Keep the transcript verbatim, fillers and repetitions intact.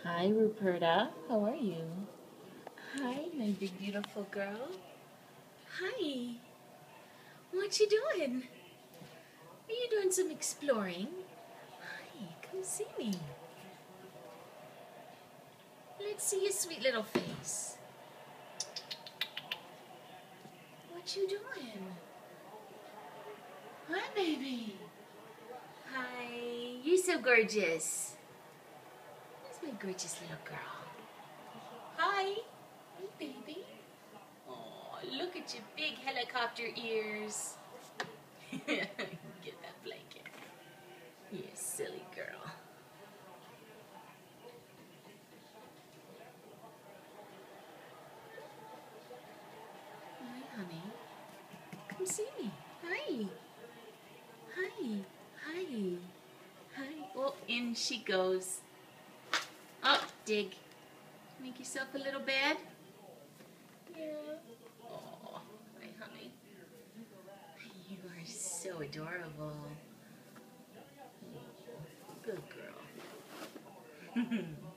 Hi, Ruperta. How are you? Hi, my big beautiful girl. Hi. What you doing? Are you doing some exploring? Hi, come see me. Let's see your sweet little face. What you doing? Hi, baby. Hi. You're so gorgeous. Where's my gorgeous little girl? Hi. Hey, baby. Oh, look at your big helicopter ears. Get that blanket. You silly girl. Hi, honey. Come see me. Hi. Hi. Hi. Hi. Oh, in she goes. Oh, dig. Make yourself a little bed. Yeah. Oh, hi, honey. You are so adorable. Good girl.